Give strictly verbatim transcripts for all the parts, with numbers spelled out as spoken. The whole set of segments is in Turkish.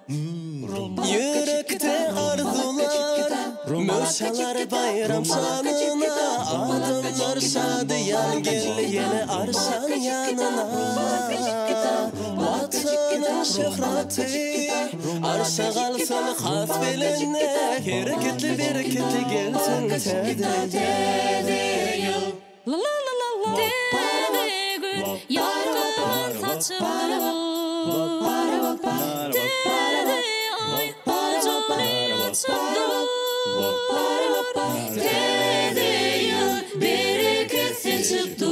Yürekte arzular, möşalar bayram şanına, adımlar şadiyan gel yine arşan yanına. Vatanın şöhreti, arşa kalsın has beline, hareketli bereketli gelsin tedeye. La la la la la, dede gün yargılar saçları bu. Dede ay acole açıldı. Dede yıl bereket seçipti.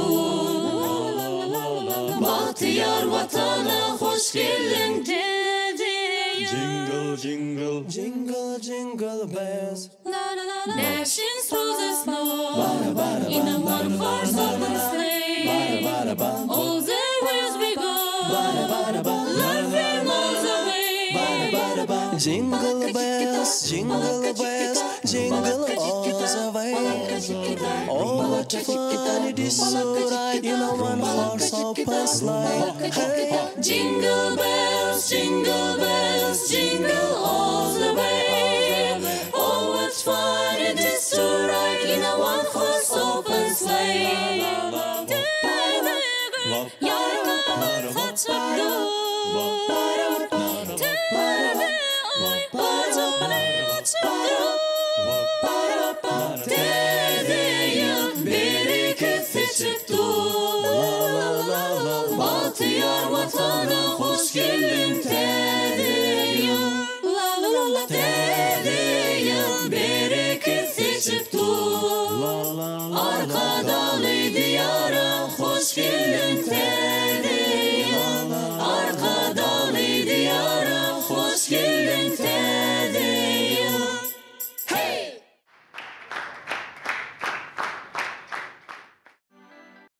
Bahtiyar vatana hoş geldin dede. Jingle jingle jingle jingle bells. Dashing through the snow in a one-horse open sleigh. All the ways we go, laughing miles away. Jingle bells, jingle bells, jingle all the way. Oh, what fun it is to ride in a one-horse open sleigh. Hey. Jingle bells, jingle bells, jingle all the way. Oh, what fun it is to ride in a one-horse open sleigh. Yargılar saçıldı. Dede ay acole açıldı. Dede yıl bereket seçipti. Bahtiyar vatana hoş geldin dede yıl. La la la la, dede yıl bereket seçipti.